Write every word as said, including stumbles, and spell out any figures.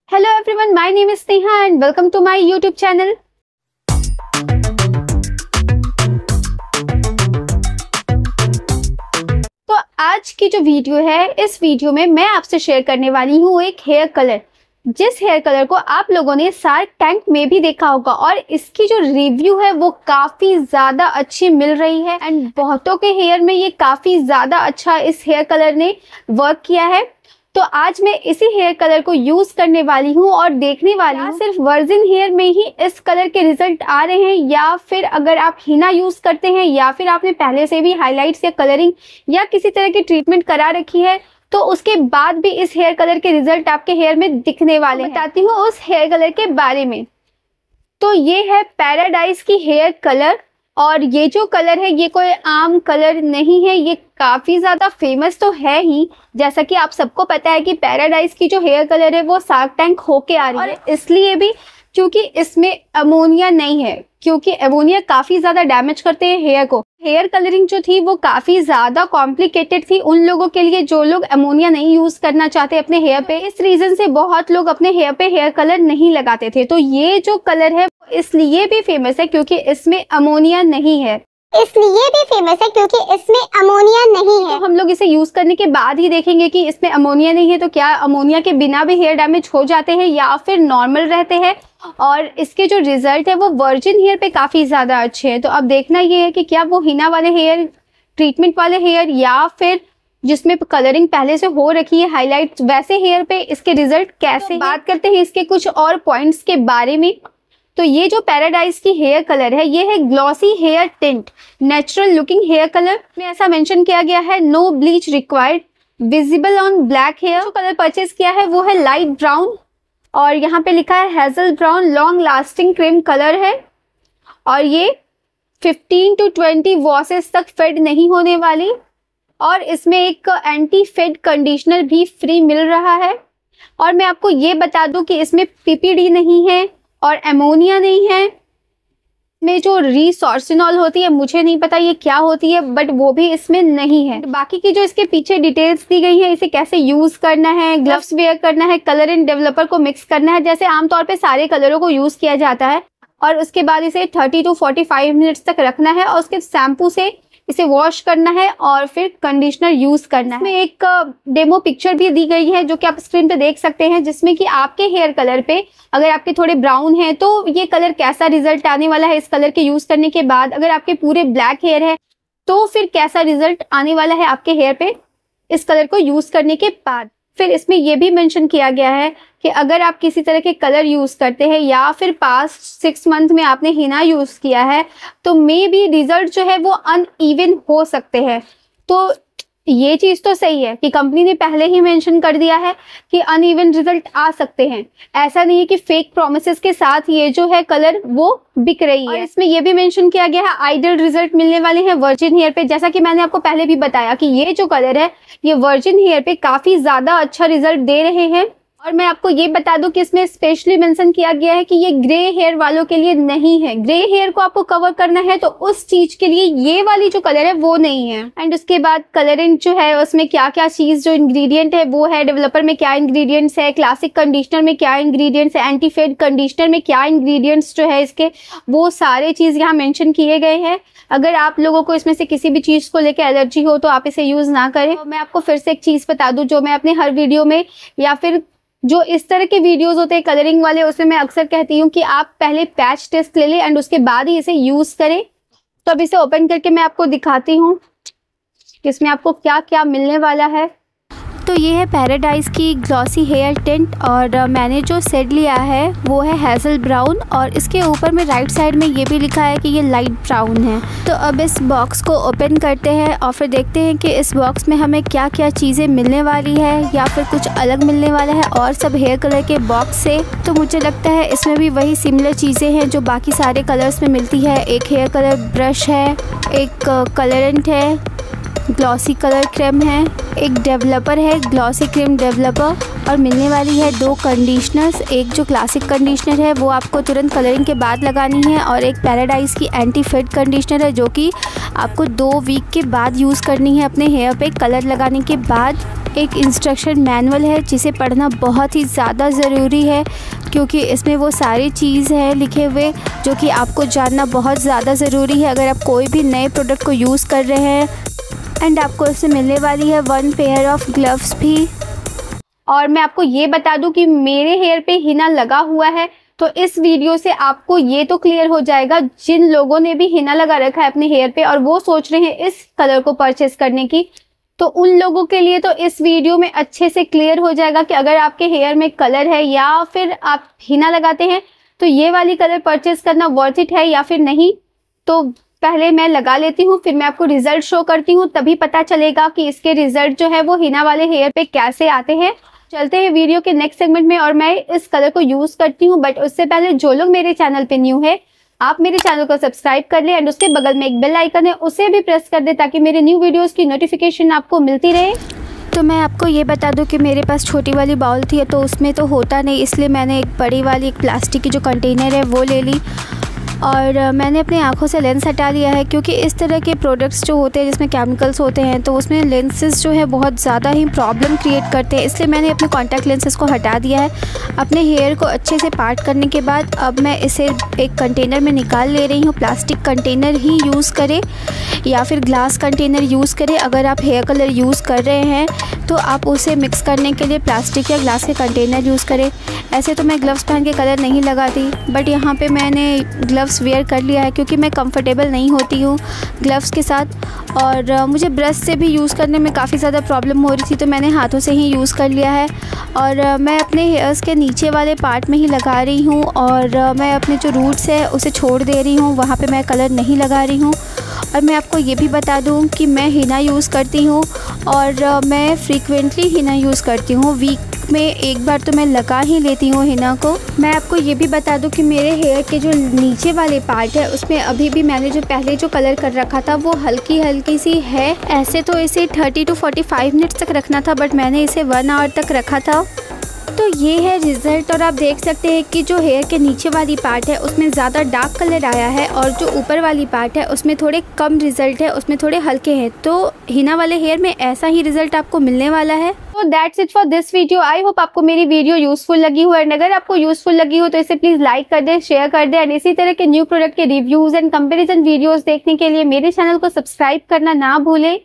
Hello everyone, my name is Sneha and welcome to my YouTube channel. तो आज की जो वीडियो है, इस वीडियो में मैं आपसे शेयर करने वाली हूँ एक हेयर कलर, जिस हेयर कलर को आप लोगों ने शार्क टैंक में भी देखा होगा और इसकी जो रिव्यू है वो काफी ज्यादा अच्छी मिल रही है एंड बहुतों के हेयर में ये काफी ज्यादा अच्छा इस हेयर कलर ने वर्क किया है। तो आज मैं इसी हेयर कलर को यूज करने वाली हूँ और देखने वाली हूँ सिर्फ वर्जिन हेयर में ही इस कलर के रिजल्ट आ रहे हैं या फिर अगर आप हिना यूज करते हैं या फिर आपने पहले से भी हाइलाइट्स या कलरिंग या किसी तरह की ट्रीटमेंट करा रखी है तो उसके बाद भी इस हेयर कलर के रिजल्ट आपके हेयर में दिखने वाले हैं। बताती हूँ उस हेयर कलर के बारे में। तो ये है पैराडाइज की हेयर कलर और ये जो कलर है ये कोई आम कलर नहीं है, ये काफी ज्यादा फेमस तो है ही। जैसा कि आप सबको पता है कि पैराडाइज की जो हेयर कलर है वो शार्क टैंक होके आ रही है, इसलिए भी क्योंकि इसमें अमोनिया नहीं है, क्योंकि अमोनिया काफी ज्यादा डैमेज करते हैं हेयर को। हेयर कलरिंग जो थी वो काफी ज्यादा कॉम्प्लिकेटेड थी उन लोगों के लिए जो लोग अमोनिया नहीं यूज करना चाहते अपने हेयर पे। इस रीजन से बहुत लोग अपने हेयर पे हेयर कलर नहीं लगाते थे। तो ये जो कलर है इसलिए भी फेमस है क्योंकि इसमें अमोनिया नहीं है, इसलिए भी फेमस है क्योंकि इसमें अमोनिया नहीं है। तो हम लोग इसे यूज करने के बाद ही देखेंगे कि इसमें अमोनिया नहीं है तो क्या अमोनिया के बिना भी हेयर डैमेज हो जाते हैं या फिर नॉर्मल रहते हैं। और इसके जो रिजल्ट है वो वर्जिन हेयर पे काफी ज्यादा अच्छे हैं। तो अब देखना ये है कि क्या वो हिना वाले हेयर, ट्रीटमेंट वाले हेयर या फिर जिसमें कलरिंग पहले से हो रखी है हाईलाइट, वैसे हेयर पे इसके रिजल्ट कैसे। तो बात करते हैं इसके कुछ और पॉइंट्स के बारे में। तो ये जो पैराडाइज की हेयर कलर है ये है glossy hair tint, natural looking hair colour में ऐसा मेंशन किया गया है, no bleach required, visible on black hair. जो कलर परचेज किया है वो है लाइट ब्राउन और यहाँ पे लिखा है hazel brown, long lasting cream colour है और ये फिफ्टीन टू ट्वेंटी वॉशेस तक फेड नहीं होने वाली और इसमें एक एंटी फेड कंडीशनर भी फ्री मिल रहा है। और मैं आपको ये बता दूं कि इसमें पीपीडी नहीं है और अमोनिया नहीं है। में जो रिसोर्सिनॉल होती है, मुझे नहीं पता ये क्या होती है, बट वो भी इसमें नहीं है। बाकी की जो इसके पीछे डिटेल्स दी गई है, इसे कैसे यूज करना है, ग्लव्स वेयर करना है, कलर इन डेवलपर को मिक्स करना है जैसे आमतौर पे सारे कलरों को यूज किया जाता है और उसके बाद इसे thirty to forty five minutes तक रखना है और उसके शैम्पू से इसे वॉश करना है और फिर कंडीशनर यूज करना है। इसमें एक डेमो पिक्चर भी दी गई है जो कि आप स्क्रीन पे देख सकते हैं, जिसमें कि आपके हेयर कलर पे अगर आपके थोड़े ब्राउन है तो ये कलर कैसा रिजल्ट आने वाला है इस कलर के यूज करने के बाद। अगर आपके पूरे ब्लैक हेयर है तो फिर कैसा रिजल्ट आने वाला है आपके हेयर पे इस कलर को यूज करने के बाद। फिर इसमें यह भी मेंशन किया गया है कि अगर आप किसी तरह के कलर यूज करते हैं या फिर पास्ट सिक्स मंथ में आपने हिना यूज किया है तो मे बी रिजल्ट जो है वो अनइवन हो सकते हैं। तो ये चीज तो सही है कि कंपनी ने पहले ही मेंशन कर दिया है कि अनइवन रिजल्ट आ सकते हैं। ऐसा नहीं है कि फेक प्रोमिसेस के साथ ये जो है कलर वो बिक रही है। और इसमें ये भी मेंशन किया गया है आइडियल रिजल्ट मिलने वाले हैं वर्जिन हेयर पे। जैसा कि मैंने आपको पहले भी बताया कि ये जो कलर है ये वर्जिन हेयर पे काफी ज्यादा अच्छा रिजल्ट दे रहे हैं। और मैं आपको ये बता दूं कि इसमें स्पेशली मेंशन किया गया है कि ये ग्रे हेयर वालों के लिए नहीं है। ग्रे हेयर को आपको कवर करना है तो उस चीज के लिए ये वाली जो कलर है वो नहीं है। एंड उसके बाद कलरिंग जो है उसमें क्या क्या चीज जो इंग्रेडिएंट है वो है, डेवलपर में क्या इंग्रेडिएंट्स है, क्लासिक कंडीशनर में क्या इंग्रेडिएंट्स है, एंटी फेड कंडीशनर में क्या इंग्रेडिएंट्स जो है इसके, वो सारे चीज यहाँ मेंशन किए गए हैं। अगर आप लोगों को इसमें से किसी भी चीज को लेकर एलर्जी हो तो आप इसे यूज ना करें। तो मैं आपको फिर से एक चीज बता दूं जो मैं अपने हर वीडियो में या फिर जो इस तरह के वीडियोस होते हैं कलरिंग वाले उसमें मैं अक्सर कहती हूँ कि आप पहले पैच टेस्ट ले लें एंड उसके बाद ही इसे यूज करें। तो अब इसे ओपन करके मैं आपको दिखाती हूँ कि इसमें आपको क्या क्या मिलने वाला है। तो ये है पैराडाइज की ग्लॉसी हेयर टिंट और मैंने जो शेड लिया है वो है हेजल ब्राउन और इसके ऊपर में राइट साइड में ये भी लिखा है कि ये लाइट ब्राउन है। तो अब इस बॉक्स को ओपन करते हैं और फिर देखते हैं कि इस बॉक्स में हमें क्या क्या चीज़ें मिलने वाली है या फिर कुछ अलग मिलने वाला है और सब हेयर कलर के बॉक्स से। तो मुझे लगता है इसमें भी वही सिमिलर चीज़ें हैं जो बाकी सारे कलर्स में मिलती है। एक हेयर कलर ब्रश है, एक कलरेंट है, ग्लॉसी कलर क्रीम है, एक डेवलपर है ग्लॉसी क्रीम डेवलपर और मिलने वाली है दो कंडीशनर्स। एक जो क्लासिक कंडीशनर है वो आपको तुरंत कलरिंग के बाद लगानी है और एक पैराडाइज की एंटी फेड कंडीशनर है जो कि आपको दो वीक के बाद यूज़ करनी है अपने हेयर पे कलर लगाने के बाद। एक इंस्ट्रक्शन मैनुअल है जिसे पढ़ना बहुत ही ज़्यादा ज़रूरी है, क्योंकि इसमें वो सारी चीज़ है लिखे हुए जो कि आपको जानना बहुत ज़्यादा ज़रूरी है अगर आप कोई भी नए प्रोडक्ट को यूज़ कर रहे हैं। एंड आपको इससे मिलने वाली है वन पेयर ऑफ ग्लव्स भी। और मैं आपको ये बता दूं कि मेरे हेयर पे हिना लगा हुआ है, तो इस वीडियो से आपको ये तो क्लियर हो जाएगा जिन लोगों ने भी हिना लगा रखा है अपने हेयर पे और वो सोच रहे हैं इस कलर को परचेस करने की, तो उन लोगों के लिए तो इस वीडियो में अच्छे से क्लियर हो जाएगा कि अगर आपके हेयर में कलर है या फिर आप हिना लगाते हैं तो ये वाली कलर परचेस करना वर्थ इट है या फिर नहीं। तो पहले मैं लगा लेती हूँ, फिर मैं आपको रिजल्ट शो करती हूँ, तभी पता चलेगा कि इसके रिजल्ट जो है वो हिना वाले हेयर पे कैसे आते हैं। चलते हैं वीडियो के नेक्स्ट सेगमेंट में और मैं इस कलर को यूज करती हूँ। बट उससे पहले जो लोग मेरे चैनल पे न्यू है, आप मेरे चैनल को सब्सक्राइब कर ले एंड उसके बगल में एक बेल आइकन है, उसे भी प्रेस कर दे ताकि मेरे न्यू वीडियोस की नोटिफिकेशन आपको मिलती रहे। तो मैं आपको ये बता दूं कि मेरे पास छोटी वाली बाउल थी तो उसमें तो होता नहीं, इसलिए मैंने एक बड़ी वाली एक प्लास्टिक की जो कंटेनर है वो ले ली और मैंने अपनी आंखों से लेंस हटा लिया है, क्योंकि इस तरह के प्रोडक्ट्स जो होते हैं जिसमें केमिकल्स होते हैं तो उसमें लेंसेज जो है बहुत ज़्यादा ही प्रॉब्लम क्रिएट करते हैं, इसलिए मैंने अपने कॉन्टैक्ट लेंसेज को हटा दिया है। अपने हेयर को अच्छे से पार्ट करने के बाद अब मैं इसे एक कंटेनर में निकाल ले रही हूँ। प्लास्टिक कंटेनर ही यूज़ करें या फिर ग्लास कंटेनर यूज़ करें। अगर आप हेयर कलर यूज़ कर रहे हैं तो आप उसे मिक्स करने के लिए प्लास्टिक या ग्लास के कंटेनर यूज़ करें। ऐसे तो मैं ग्लव्स पहन के कलर नहीं लगाती, बट यहाँ पे मैंने ग्लव्स वेयर कर लिया है क्योंकि मैं कंफर्टेबल नहीं होती हूँ ग्लव्स के साथ और मुझे ब्रश से भी यूज़ करने में काफ़ी ज़्यादा प्रॉब्लम हो रही थी, तो मैंने हाथों से ही यूज़ कर लिया है। और मैं अपने हेयर्स के नीचे वाले पार्ट में ही लगा रही हूँ और मैं अपने जो रूट्स है उसे छोड़ दे रही हूँ, वहाँ पे मैं कलर नहीं लगा रही हूँ। और मैं आपको ये भी बता दूँ कि मैं हिना यूज़ करती हूँ और मैं फ्रीक्वेंटली हिना यूज़ करती हूँ, वीक में एक बार तो मैं लगा ही लेती हूँ हिना को। मैं आपको ये भी बता दूँ कि मेरे हेयर के जो नीचे वाले पार्ट है उसमें अभी भी मैंने जो पहले जो कलर कर रखा था वो हल्की हल्की सी है। ऐसे तो इसे thirty to forty five minutes तक रखना था, बट मैंने इसे वन आवर तक रखा था। तो ये है रिज़ल्ट और आप देख सकते हैं कि जो हेयर के नीचे वाली पार्ट है उसमें ज़्यादा डार्क कलर आया है और जो ऊपर वाली पार्ट है उसमें थोड़े कम रिज़ल्ट है, उसमें थोड़े हल्के हैं। तो हिना वाले हेयर में ऐसा ही रिज़ल्ट आपको मिलने वाला है। तो that's it for this video. I hope आपको मेरी वीडियो यूजफुल लगी हो एंड अगर आपको यूजफुल लगी हो तो इसे प्लीज़ लाइक कर दे, शेयर कर दे एंड इसी तरह के न्यू प्रोडक्ट के रिव्यूज़ एंड कंपेरिजन वीडियोज़ देखने के लिए मेरे चैनल को सब्सक्राइब करना ना भूलें।